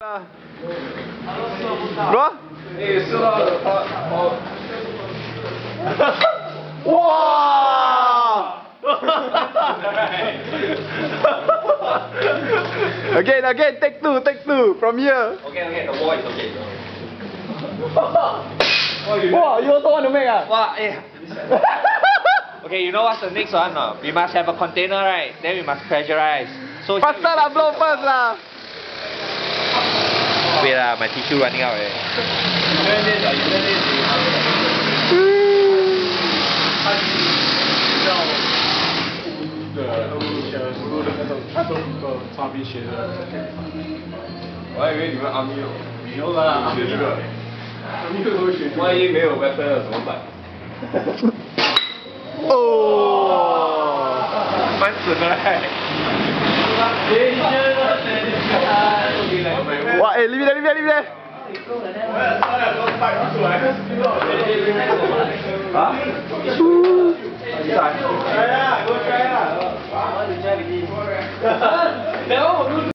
Bro？ 你射到哇！Again, take two from here. Okay, the wall is okay. Wow, you also want to make ah? Wow, eh. Okay, you know what's the next one? No? We must have a container, right? Then we must pressurize. So Faster lah, blow first lah. wait lah, my tissue running out already. 我还以为你们阿米有，没有啦，学这个，万一没有 weapon 了怎么办？ 哦， 蛮准的嘞。 哇，哎，leave there。 啊？ 出。 来呀，给我摘呀！